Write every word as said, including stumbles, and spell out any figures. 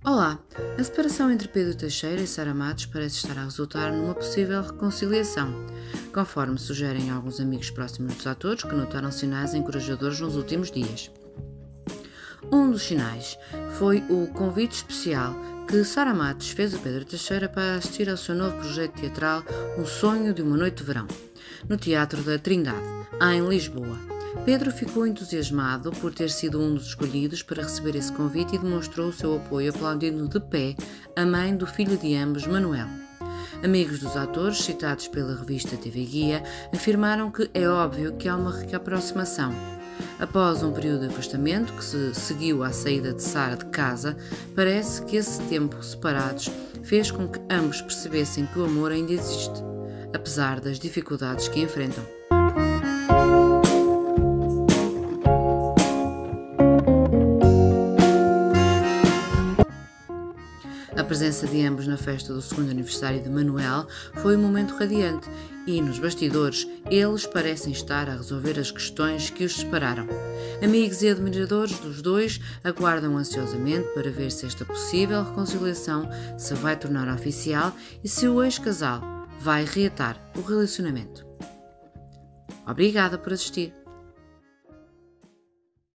Olá! A separação entre Pedro Teixeira e Sara Matos parece estar a resultar numa possível reconciliação, conforme sugerem alguns amigos próximos dos atores que notaram sinais encorajadores nos últimos dias. Um dos sinais foi o convite especial que Sara Matos fez a Pedro Teixeira para assistir ao seu novo projeto teatral Um Sonho de uma Noite de Verão, no Teatro da Trindade, em Lisboa. Pedro ficou entusiasmado por ter sido um dos escolhidos para receber esse convite e demonstrou o seu apoio aplaudindo de pé a mãe do filho de ambos, Manuel. Amigos dos atores, citados pela revista T V Guia, afirmaram que é óbvio que há uma reaproximação. Após um período de afastamento que se seguiu à saída de Sara de casa, parece que esse tempo separados fez com que ambos percebessem que o amor ainda existe, apesar das dificuldades que enfrentam. A presença de ambos na festa do segundo aniversário de Manuel foi um momento radiante e, nos bastidores, eles parecem estar a resolver as questões que os separaram. Amigos e admiradores dos dois aguardam ansiosamente para ver se esta possível reconciliação se vai tornar oficial e se o ex-casal vai reatar o relacionamento. Obrigada por assistir.